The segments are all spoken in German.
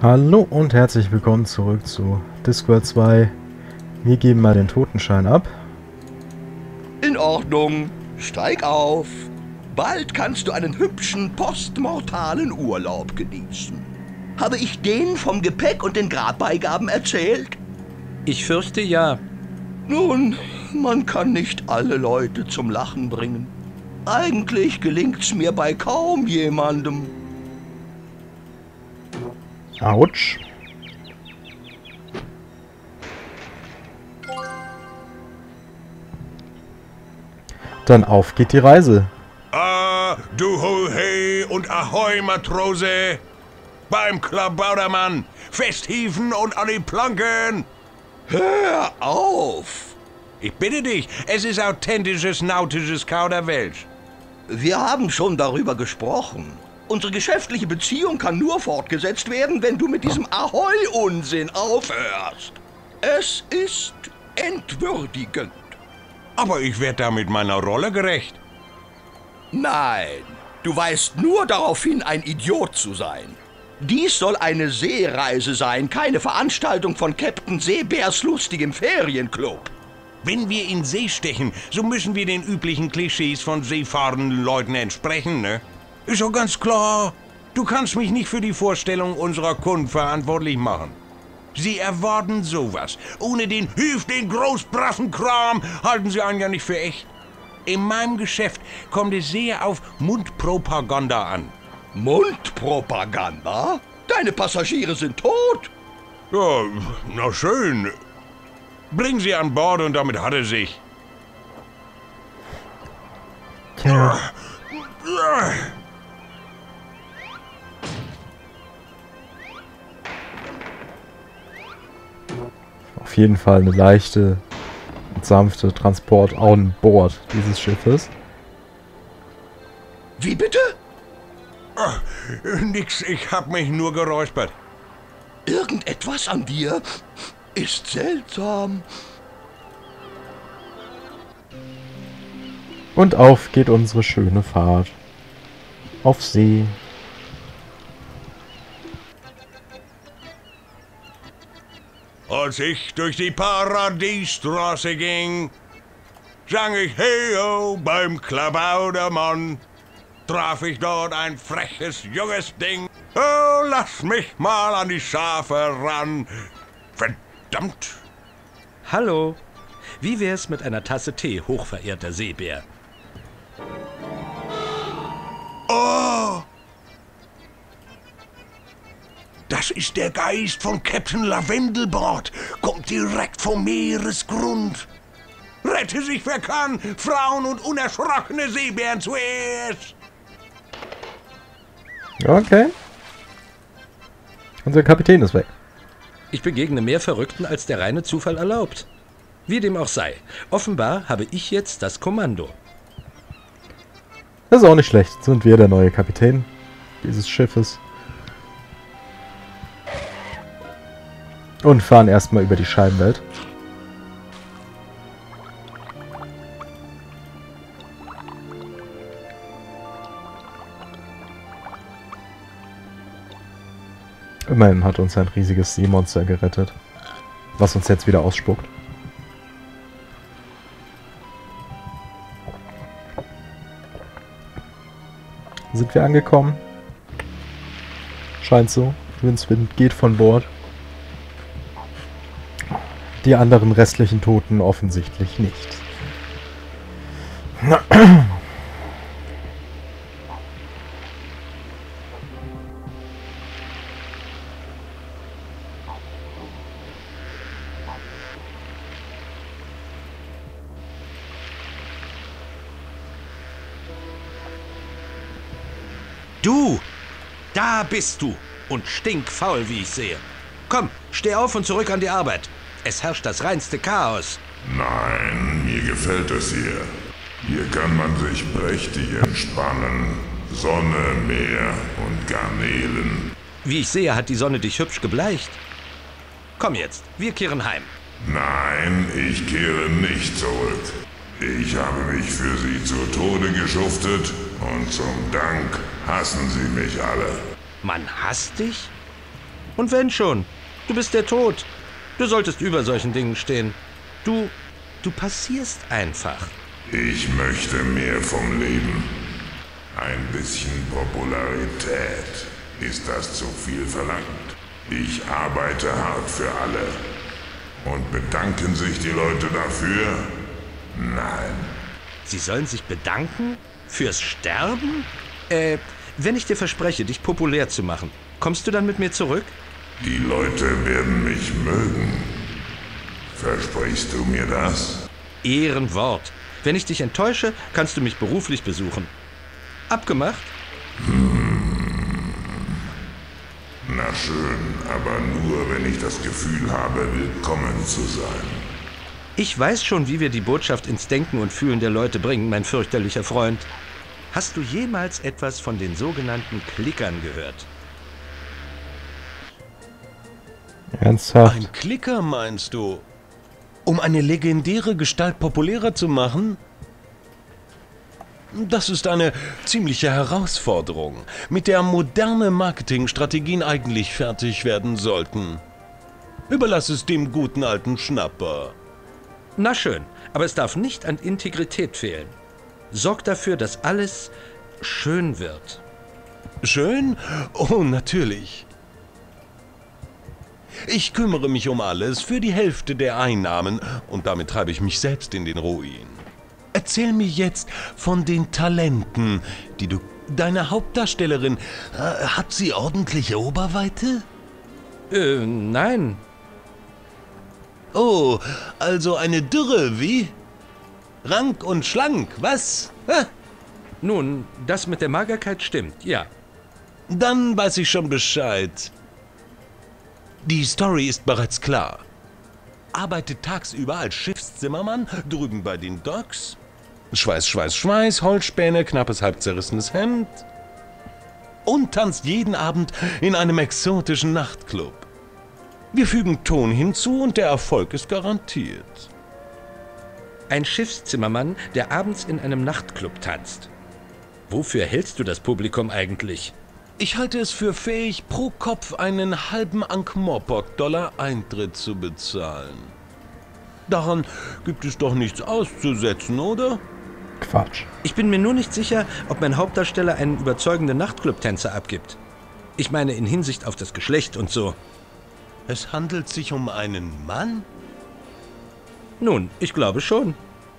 Hallo und herzlich willkommen zurück zu Discworld 2. Wir geben mal den Totenschein ab. In Ordnung, steig auf. Bald kannst du einen hübschen postmortalen Urlaub genießen. Habe ich den vom Gepäck und den Grabbeigaben erzählt? Ich fürchte ja. Nun, man kann nicht alle Leute zum Lachen bringen. Eigentlich gelingt's mir bei kaum jemandem. Autsch. Dann auf geht die Reise. Ah, du ho hey und ahoi, Matrose! Beim Klabautermann! Festhieven und an die Planken! Hör auf! Ich bitte dich, es ist authentisches nautisches Kauderwelsch. Wir haben schon darüber gesprochen. Unsere geschäftliche Beziehung kann nur fortgesetzt werden, wenn du mit diesem Ahoi-Unsinn aufhörst. Es ist entwürdigend. Aber ich werde damit meiner Rolle gerecht. Nein, du weißt nur darauf hin, ein Idiot zu sein. Dies soll eine Seereise sein, keine Veranstaltung von Captain Seebärs lustigem Ferienclub. Wenn wir in See stechen, so müssen wir den üblichen Klischees von seefahrenden Leuten entsprechen, ne? Ist doch ganz klar. Du kannst mich nicht für die Vorstellung unserer Kunden verantwortlich machen. Sie erwarten sowas. Ohne den Hilf, den großbrassen Kram, halten sie einen ja nicht für echt. In meinem Geschäft kommt es sehr auf Mundpropaganda an. Mundpropaganda? Deine Passagiere sind tot. Ja, na schön. Bringen sie an Bord und damit hat er sich. Tja. Auf jeden Fall eine leichte und sanfte Transport on Bord dieses Schiffes. Wie bitte? Nix, ich hab mich nur geräuspert. Irgendetwas an dir ist seltsam. Und auf geht unsere schöne Fahrt. Auf See. Als ich durch die Paradiesstraße ging, sang ich Hey-oh beim Klabautermann. Traf ich dort ein freches, junges Ding. Oh, lass mich mal an die Schafe ran. Verdammt! Hallo. Wie wär's mit einer Tasse Tee, hochverehrter Seebär? Oh! Das ist der Geist von Captain Lavendelbord. Kommt direkt vom Meeresgrund. Rette sich wer kann, Frauen und unerschrockene Seebären zuerst. Okay. Unser Kapitän ist weg. Ich begegne mehr Verrückten, als der reine Zufall erlaubt. Wie dem auch sei. Offenbar habe ich jetzt das Kommando. Das ist auch nicht schlecht. Sind wir der neue Kapitän dieses Schiffes. Und fahren erstmal über die Scheibenwelt. Immerhin hat uns ein riesiges Seemonster gerettet, was uns jetzt wieder ausspuckt. Sind wir angekommen? Scheint so. Windswind geht von Bord. Die anderen restlichen Toten offensichtlich nicht. Du! Da bist du! Und stinkfaul, wie ich sehe. Komm, steh auf und zurück an die Arbeit. Es herrscht das reinste Chaos. Nein, mir gefällt es hier. Hier kann man sich prächtig entspannen. Sonne, Meer und Garnelen. Wie ich sehe, hat die Sonne dich hübsch gebleicht. Komm jetzt, wir kehren heim. Nein, ich kehre nicht zurück. Ich habe mich für sie zu Tode geschuftet und zum Dank hassen sie mich alle. Man hasst dich? Und wenn schon, du bist der Tod. Du solltest über solchen Dingen stehen. Du passierst einfach. Ich möchte mehr vom Leben. Ein bisschen Popularität. Ist das zu viel verlangt? Ich arbeite hart für alle. Und bedanken sich die Leute dafür? Nein. Sie sollen sich bedanken? Fürs Sterben? Wenn ich dir verspreche, dich populär zu machen, kommst du dann mit mir zurück? Die Leute werden mich mögen. Versprichst du mir das? Ehrenwort. Wenn ich dich enttäusche, kannst du mich beruflich besuchen. Abgemacht? Na schön, aber nur, wenn ich das Gefühl habe, willkommen zu sein. Ich weiß schon, wie wir die Botschaft ins Denken und Fühlen der Leute bringen, mein fürchterlicher Freund. Hast du jemals etwas von den sogenannten Klickern gehört? Ernsthaft? Ein Klicker, meinst du? Um eine legendäre Gestalt populärer zu machen? Das ist eine ziemliche Herausforderung, mit der moderne Marketingstrategien eigentlich fertig werden sollten. Überlass es dem guten alten Schnapper. Na schön, aber es darf nicht an Integrität fehlen. Sorg dafür, dass alles schön wird. Schön? Oh, natürlich. Ich kümmere mich um alles für die Hälfte der Einnahmen und damit treibe ich mich selbst in den Ruin. Erzähl mir jetzt von den Talenten, die du... Deine Hauptdarstellerin, hat sie ordentliche Oberweite? Nein. Oh, also eine Dürre, wie? Rank und schlank, was? Nun, das mit der Magerkeit stimmt, ja. Dann weiß ich schon Bescheid. Die Story ist bereits klar. Arbeitet tagsüber als Schiffszimmermann drüben bei den Docks. Schweiß, Schweiß, Schweiß, Holzspäne, knappes, halb zerrissenes Hemd. Und tanzt jeden Abend in einem exotischen Nachtclub. Wir fügen Ton hinzu und der Erfolg ist garantiert. Ein Schiffszimmermann, der abends in einem Nachtclub tanzt. Wofür hältst du das Publikum eigentlich? Ich halte es für fähig, pro Kopf einen halben Ankh-Morpork-Dollar Eintritt zu bezahlen. Daran gibt es doch nichts auszusetzen, oder? Quatsch. Ich bin mir nur nicht sicher, ob mein Hauptdarsteller einen überzeugenden Nachtclub-Tänzer abgibt. Ich meine in Hinsicht auf das Geschlecht und so. Es handelt sich um einen Mann? Nun, ich glaube schon.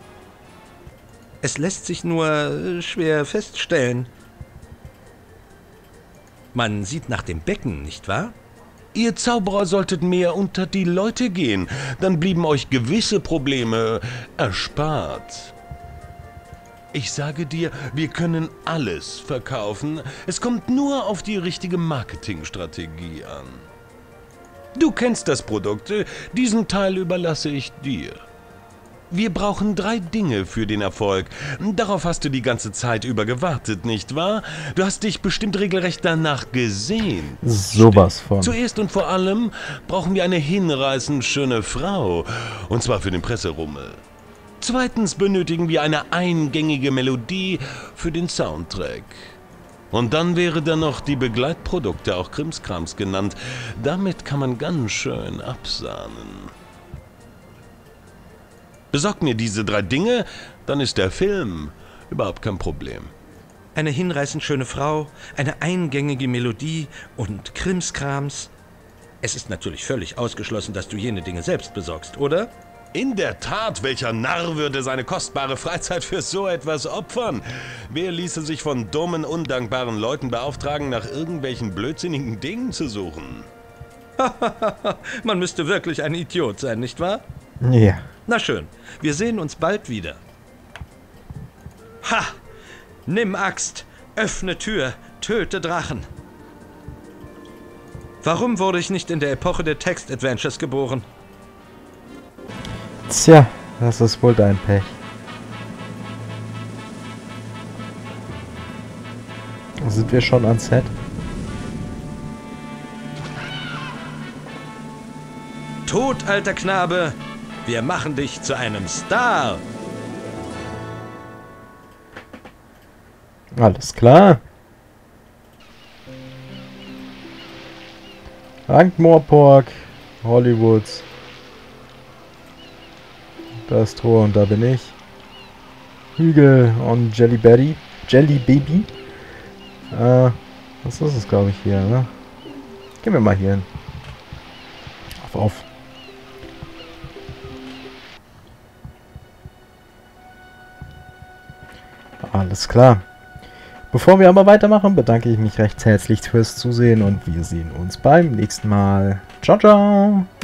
Es lässt sich nur schwer feststellen. Man sieht nach dem Becken, nicht wahr? Ihr Zauberer solltet mehr unter die Leute gehen, dann blieben euch gewisse Probleme erspart. Ich sage dir, wir können alles verkaufen. Es kommt nur auf die richtige Marketingstrategie an. Du kennst das Produkt, diesen Teil überlasse ich dir. Wir brauchen 3 Dinge für den Erfolg. Darauf hast du die ganze Zeit über gewartet, nicht wahr? Du hast dich bestimmt regelrecht danach gesehen. Sowas von. Zuerst und vor allem brauchen wir eine hinreißend schöne Frau. Und zwar für den Presserummel. Zweitens benötigen wir eine eingängige Melodie für den Soundtrack. Und dann wäre da noch die Begleitprodukte, auch Krimskrams genannt. Damit kann man ganz schön absahnen. Besorg mir diese 3 Dinge, dann ist der Film überhaupt kein Problem. Eine hinreißend schöne Frau, eine eingängige Melodie und Krimskrams. Es ist natürlich völlig ausgeschlossen, dass du jene Dinge selbst besorgst, oder? In der Tat, welcher Narr würde seine kostbare Freizeit für so etwas opfern? Wer ließe sich von dummen, undankbaren Leuten beauftragen, nach irgendwelchen blödsinnigen Dingen zu suchen? Man müsste wirklich ein Idiot sein, nicht wahr? Ja. Na schön, wir sehen uns bald wieder. Ha! Nimm Axt, öffne Tür, töte Drachen. Warum wurde ich nicht in der Epoche der Text-Adventures geboren? Tja, das ist wohl dein Pech. Sind wir schon ans Set? Tot, alter Knabe! Wir machen dich zu einem Star! Alles klar. Ankh-Morpork, Hollywood. Da ist Tor und da bin ich. Hügel und Jelly Baby. Was ist es, glaube ich, hier, ne? Gehen wir mal hier hin. Auf. Alles klar. Bevor wir aber weitermachen, bedanke ich mich recht herzlich fürs Zusehen und wir sehen uns beim nächsten Mal. Ciao, ciao!